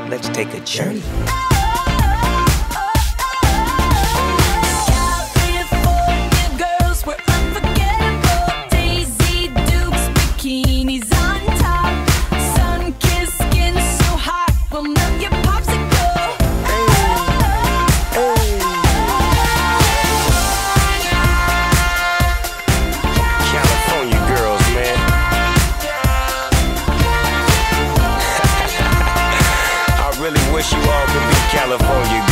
Let's take a journey. Wish you all could be California